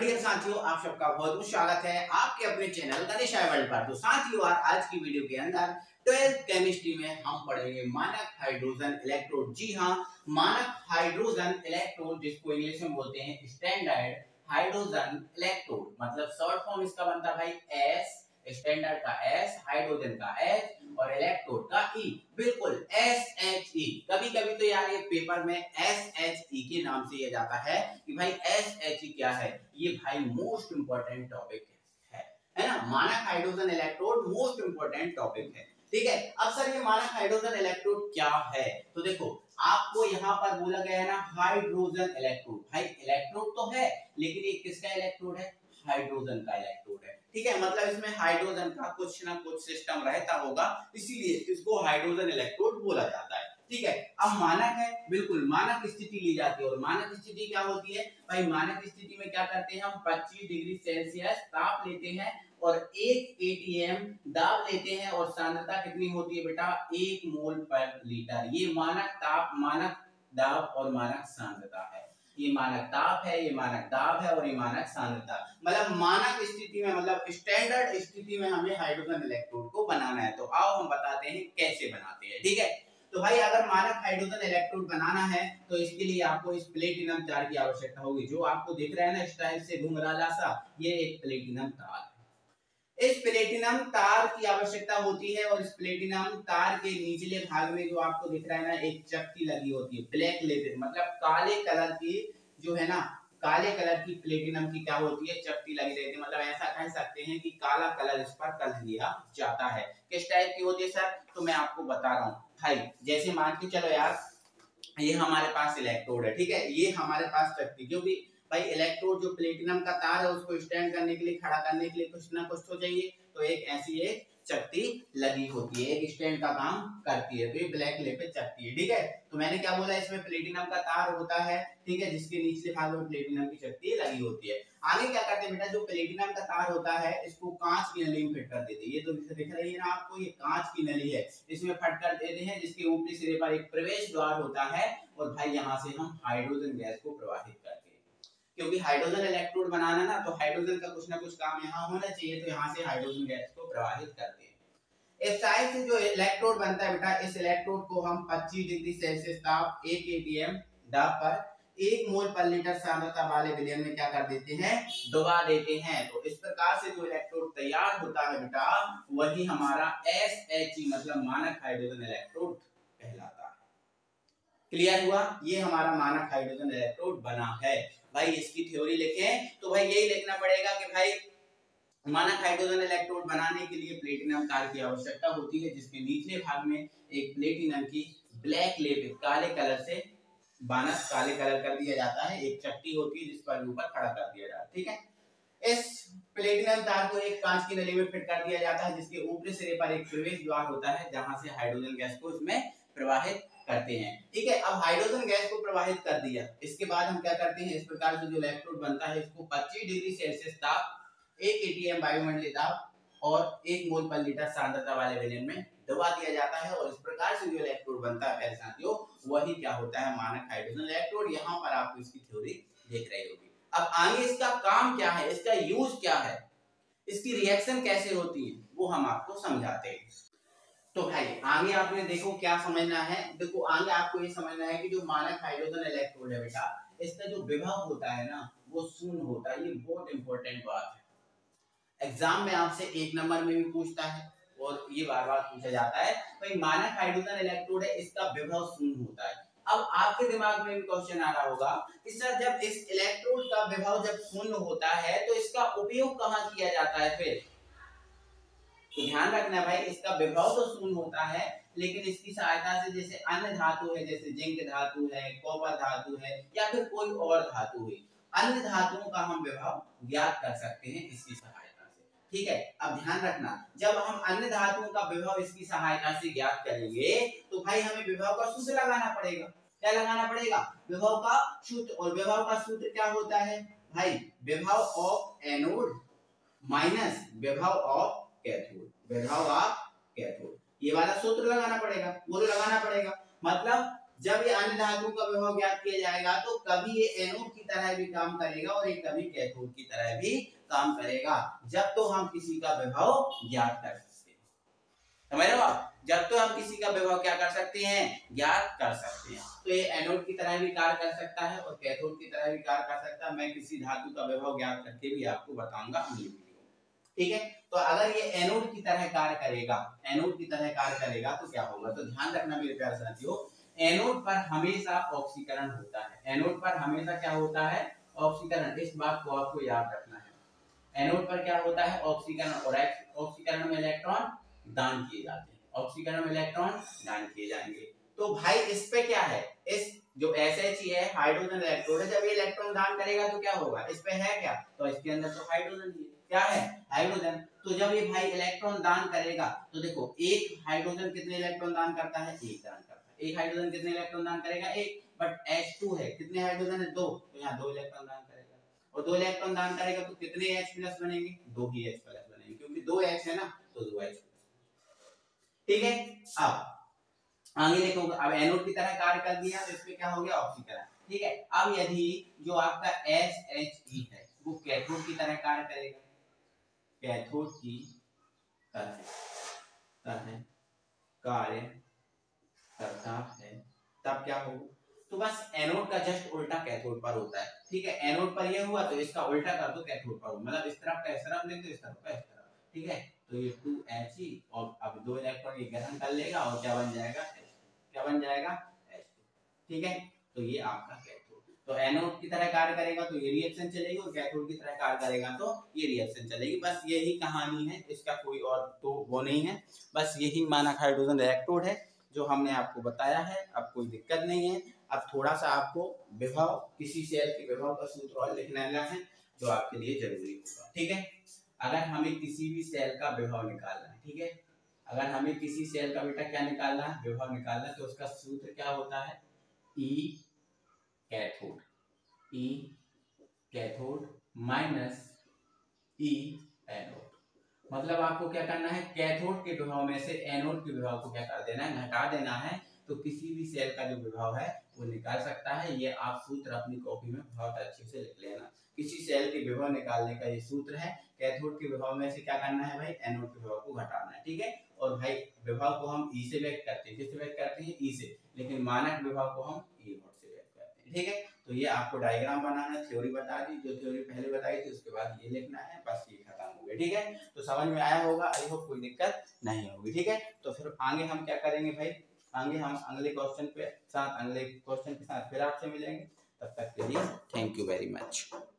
Dear साथियों, आप सबका बहुत बहुत स्वागत है आपके अपने चैनल गणेश वर्ल्ड पर। तो साथियों, आज की वीडियो के अंदर 12th केमिस्ट्री में हम पढ़ेंगे मानक हाइड्रोजन इलेक्ट्रोड। जी हाँ, मानक हाइड्रोजन इलेक्ट्रोड, जिसको इंग्लिश में बोलते हैं स्टैंडर्ड हाइड्रोजन इलेक्ट्रोड। मतलब शॉर्ट फॉर्म इसका बनता है भाई एस, स्टैंडर्ड का एस, हाइड्रोजन का एच और इलेक्ट्रोड का ई। बिल्कुल SHE। कभी कभी तो यार ये पेपर में SHE के नाम से ये जाता है कि भाई SHE क्या है। ये भाई मोस्ट इंपॉर्टेंट टॉपिक है ना। मानक hydrogen electrode most important topic है। ठीक है, अब सर ये मानक हाइड्रोजन इलेक्ट्रोड क्या है? तो देखो, आपको यहाँ पर बोला गया है ना हाइड्रोजन इलेक्ट्रोड। भाई इलेक्ट्रोड तो है, लेकिन ये किसका इलेक्ट्रोड है? हाइड्रोजन का इलेक्ट्रोड है। ठीक है, मतलब इसमें हाइड्रोजन का कुछ ना कुछ सिस्टम रहता होगा, इसीलिए इसको हाइड्रोजन इलेक्ट्रोड बोला जाता है। ठीक है, अब मानक है, बिल्कुल मानक स्थिति ली जाती है। और मानक स्थिति क्या होती है भाई? मानक स्थिति में क्या करते हैं हम? 25 डिग्री सेल्सियस ताप लेते हैं और 1 atm दाब लेते हैं और सांद्रता कितनी होती है बेटा? 1 मोल पर लीटर। ये मानक ताप, मानक दाब और मानक सांद्रता है। ये मानक ताप है, ये मानक दाब है और ये मानक सांद्रता। मतलब मानक स्थिति में, मतलब स्टैंडर्ड स्थिति में हमें हाइड्रोजन इलेक्ट्रोड को बनाना है। तो आओ हम बताते हैं कैसे बनाते हैं। ठीक है, तो भाई अगर मानक हाइड्रोजन इलेक्ट्रोड बनाना है तो इसके लिए आपको इस प्लेटिनम तार की आवश्यकता होगी। जो आपको दिख रहा है ना इस टाइप से घुंघराला सा, ये एक प्लेटिनम तार है। इस प्लेटिनम तार की आवश्यकता होती है और इस प्लेटिनम तार के निचले भाग में जो आपको दिख रहा है ना एक चक्की लगी होती है, ब्लैक लेपित, मतलब काले कलर की जो है ना, काले कलर की प्लेटिनम की क्या होती है? चक्की लगी रहती है। मतलब ऐसा कह सकते हैं कि काला कलर इस पर कर दिया जाता है। किस टाइप की होती है सर? तो मैं आपको बता रहा हूँ भाई। जैसे मान के चलो यार, ये हमारे पास इलेक्ट्रोड है। ठीक है, ये हमारे पास चक्की, क्योंकि भाई इलेक्ट्रोड जो प्लेटिनम का तार है उसको स्टैंड करने के लिए, खड़ा करने के लिए कुछ ना कुछ तो चाहिए। तो एक ऐसी एक चक्की लगी होती है, एक स्टैंड का काम करती है। तो ये ब्लैक लेपित चक्की है। ठीक है, तो मैंने क्या बोला? इसमें प्लेटिनम का तार होता है, ठीक है, जिसके निचले भाग में प्लेटिनम की चक्की लगी होती है। आगे क्या करते हैं बेटा? जो प्लेटिनम का तार होता है इसको कांच की नली में फिट कर देते हैं। ये तो दिख रही है ना आपको, ये कांच की नली है, इसमें फिट कर देते हैं, जिसके ऊपरी सिरे पर एक प्रवेश द्वार होता है और भाई यहाँ से हम हाइड्रोजन गैस को प्रवाहित करते हैं। क्योंकि हाइड्रोजन इलेक्ट्रोड बनाना ना, तो हाइड्रोजन का कुछ ना कुछ काम यहाँ होना चाहिए, तो यहाँ से हाइड्रोजन गैस को प्रवाहित करते हैं। इस साइड से जो इलेक्ट्रोड बनता है बेटा, इस इलेक्ट्रोड को हम 25 डिग्री सेल्सियस ताप 1 atm दाब पर 1 मोल पर लीटर सांद्रता वाले विलयन में क्या कर देते हैं? डुबा देते हैं। तो इस प्रकार से जो इलेक्ट्रोड तैयार होता है बेटा, वही हमारा SHE मतलब मानक हाइड्रोजन इलेक्ट्रोड कहलाता है। क्लियर हुआ? ये हमारा मानक हाइड्रोजन इलेक्ट्रोड बना है। भाई इसकी थ्योरी लिखें तो भाई यही लिखना पड़ेगा कि भाई मानक हाइड्रोजन इलेक्ट्रोड बनाने के लिए प्लेटिनम तार की आवश्यकता होती है, जिसके निचले भाग में एक प्लेटिनम की ब्लैक लेपित काले कलर से बानस काले कलर कर दिया जाता है। एक चक्की होती है जिस पर ऊपर खड़ा कर दिया जाता है। ठीक है, इस प्लेटिनम तार को एक कांच की नली में फिट कर दिया जाता है, जिसके ऊपरी सिरे पर एक प्रवेश द्वार होता है, जहां से हाइड्रोजन गैस को इसमें प्रवाहित करते हैं। ठीक है, अब हाइड्रोजन गैस को प्रवाहित कर दिया, इसके बाद हम क्या करते हैं? इस प्रकार से जो इलेक्ट्रोड बनता है इसको 25 डिग्री सेल्सियस ताप 1 atm वायुमंडलीय दाब और 1 मोल पर लीटर सांद्रता वाले विलयन में दबा दिया जाता है। और इस प्रकार से जो इलेक्ट्रोड बनता है प्यारे साथियों, वही क्या होता है? मानक हाइड्रोजन इलेक्ट्रोड। यहाँ पर आपको इसकी थ्योरी देख रही होगी। अब आगे इसका काम क्या है, इसका यूज क्या है, इसकी रिएक्शन कैसे होती है, वो हम आपको समझाते हैं। तो भाई आगे आपने देखो क्या समझना है। देखो आगे आपको ये समझना है कि जो मानक हाइड्रोजन इलेक्ट्रोड है बेटा, इसका जो विभव होता है ना वो शून्य होता है। ये बहुत इंपॉर्टेंट बात है, एग्जाम में आपसे 1 नंबर में भी पूछता है और ये बार बार पूछा जाता है। भाई मानक हाइड्रोजन इलेक्ट्रोड है, इसका विभव शून्य होता है। अब आपके दिमाग में भी क्वेश्चन आ रहा होगा कि सर जब इस इलेक्ट्रोड का विभव जब शून्य होता है तो इसका उपयोग कहाँ किया जाता है फिर? तो ध्यान रखना भाई, इसका विभव तो शून्य होता है, लेकिन इसकी सहायता से जैसे अन्य धातु है, जैसे जिंक धातु है, कॉपर धातु है या फिर कोई और धातु है, अन्य धातुओं का हम विभव ज्ञात कर सकते हैं इसकी सहायता से। ठीक है, अब ध्यान रखना, जब हम अन्य धातुओं का विभव इसकी सहायता से ज्ञात करेंगे तो भाई हमें विभव का सूत्र लगाना पड़ेगा। क्या लगाना पड़ेगा? विभव का सूत्र। और विभव का सूत्र क्या होता है भाई? विभव ऑफ एनोड माइनस विभव ऑफ कैथोड, विभव ऑफ कैथोड। ये वाला सूत्र लगाना पड़ेगा, वो लगाना पड़ेगा। मतलब जब ये अन्य धातु का विभव ज्ञात किया जाएगा तो कभी ये एनोड की तरह भी काम करेगा और ये कभी कैथोड की तरह भी काम करेगा, जब तो हम किसी का विभव ज्ञात कर सकते हैं। समझ रहे हो आप? जब तो हम किसी का विभव क्या कर सकते हैं, ज्ञात कर सकते हैं। तो ये एनोड की तरह भी कार्य कर सकता है और कैथोड की तरह भी कार्य कर सकता है। मैं किसी धातु का विभव ज्ञात करके भी आपको बताऊंगा अगली वीडियो में, ठीक है। तो अगर ये एनोड की तरह कार्य करेगा, एनोड की तरह कार्य करेगा तो क्या होगा, तो ध्यान रखना मेरे प्यारे साथियों, एनोड पर हमेशा ऑक्सीकरण होता है। एनोड पर हमेशा क्या होता है, ऑक्सीकरण। इस बात को आपको याद रखना है। एनोड पर क्या होता है, ऑक्सीकरण, और ऑक्सीकरण में इलेक्ट्रॉन दान किए जाते हैं। ऑक्सीकरण में इलेक्ट्रॉन दान किए जाएंगे। तो भाई इस पे क्या है, इस जो SH है हाइड्रोजन इलेक्ट्रोड है, जब ये इलेक्ट्रॉन दान करेगा तो क्या होगा, इस पे है क्या, तो इसके अंदर तो हाइड्रोजन ही है। क्या है, हाइड्रोजन। तो जब ये भाई इलेक्ट्रॉन दान करेगा तो देखो एक हाइड्रोजन कितने इलेक्ट्रॉन दान करता है, एक दान करता है। एक हाइड्रोजन कितने इलेक्ट्रॉन दान करेगा, एक। बट H2 है, कितने हाइड्रोजन है, दो, तो यहाँ दो इलेक्ट्रॉन दान करेगा। और दो इलेक्ट्रॉन दान करेगा तो कितने H+ बनेंगे, दो ही H+ बनेंगे, क्योंकि दो H है ना, तो दो H+। ठीक है। अब आगे देखो, अब एनोड की तरह कार्य कर दिया तो इसमें क्या हो गया, ऑक्सीकरण। ठीक है। अब यदि जो आपका SHE है वो कैथोड की तरह कार्य करेगा, कैथोड की तरह कार्य करता है, तब क्या होगा, तो बस एनोड का जस्ट उल्टा कैथोड पर होता है। ठीक है। एनोड पर ये हुआ तो इसका उल्टा कर दो कैथोड पर, मतलब इस तरफ का इस तरफ लिख दो, इस तरफ का इस तरफ। ठीक है। तो ये 2He और अब दो इलेक्ट्रॉन ये ग्रहण कर लेगा और क्या बन जाएगा, क्या बन जाएगा, H2। ठीक है। तो ये आपका कैथोड, तो एनोड की तरह कार्य करेगा तो ये रिएक्शन चलेगी और कैथोड की तरह कार्य करेगा तो ये रिएक्शन चलेगी। बस यही कहानी है, इसका कोई और तो वो नहीं है। बस यही मानक हाइड्रोजन इलेक्ट्रोड है जो हमने आपको बताया है। अब कोई दिक्कत नहीं है। अब थोड़ा सा आपको विभव, किसी सेल के विभव का सूत्र और लिखना है जो आपके लिए जरूरी होगा। ठीक है। अगर हमें किसी भी सेल का विभव निकालना है, ठीक है, अगर हमें किसी सेल का बेटा क्या निकालना है, विभव निकालना है, तो उसका सूत्र क्या होता है, E cathode, E cathode minus E anode. मतलब आपको क्या करना है, कैथोड के विभव में से एनोड के विभव को क्या कर देना है, घटा देना है। तो किसी भी सेल का जो विभव है वो निकाल सकता है। ये आप सूत्र अपनी कॉपी में बहुत अच्छे से लिख लेना। किसी सेल के विभव निकालने का ये सूत्र है। कैथोड के विभव में से क्या करना है भाई, एनोड के विभव को घटाना है। ठीक है। और भाई विभव को हम E से व्यक्त करते हैं, किससे व्यक्त करते हैं, E से, लेकिन मानक विभव को हम E नॉट से व्यक्त करते हैं। ठीक है। तो ये आपको डायग्राम बनाना, थ्योरी बता दी, जो थ्योरी पहले बताई थी उसके बाद ये लिखना है, बस ये खत्म हो गया। ठीक है। तो समझ में आया होगा, आई होप कोई दिक्कत नहीं होगी। ठीक है। तो फिर आगे हम क्या करेंगे भाई, आगे हम अगले क्वेश्चन के साथ फिर आपसे मिलेंगे। तब तक के लिए थैंक यू वेरी मच।